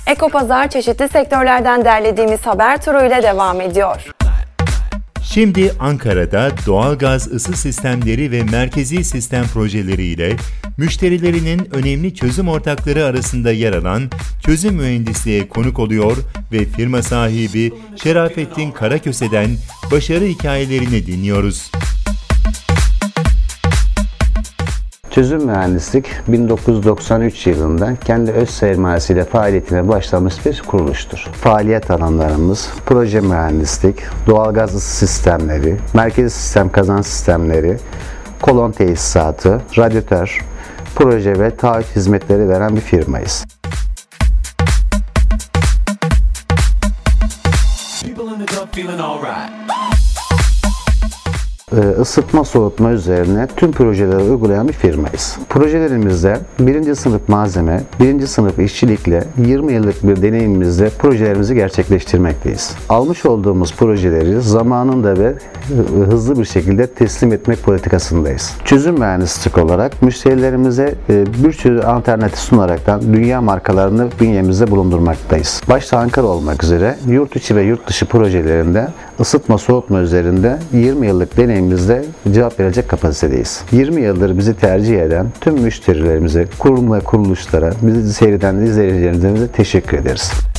Ekopazar çeşitli sektörlerden derlediğimiz haber turuyla devam ediyor. Şimdi Ankara'da doğalgaz ısı sistemleri ve merkezi sistem projeleriyle müşterilerinin önemli çözüm ortakları arasında yer alan Çözüm Mühendisliğe konuk oluyor ve firma sahibi Şerafettin Karaköse'den başarı hikayelerini dinliyoruz. Çözüm Mühendislik 1993 yılında kendi öz sermayesiyle faaliyetine başlamış bir kuruluştur. Faaliyet alanlarımız proje mühendislik, doğalgaz ısı sistemleri, merkezi sistem kazan sistemleri, kolon tesisatı, radyatör, proje ve taahhüt hizmetleri veren bir firmayız. Isıtma soğutma üzerine tüm projeleri uygulayan bir firmayız. Projelerimizde 1. sınıf malzeme, 1. sınıf işçilikle 20 yıllık bir deneyimimizle projelerimizi gerçekleştirmekteyiz. Almış olduğumuz projeleri zamanında ve hızlı bir şekilde teslim etmek politikasındayız. Çözüm mühendislik olarak müşterilerimize bir sürü alternatif sunaraktan dünya markalarını bünyemizde bulundurmaktayız. Başta Ankara olmak üzere yurt içi ve yurt dışı projelerinde ısıtma soğutma üzerinde 20 yıllık deneyimimizle cevap verecek kapasitedeyiz. 20 yıldır bizi tercih eden tüm müşterilerimize, kurum ve kuruluşlara, bizi seyreden izleyicilerimize teşekkür ederiz.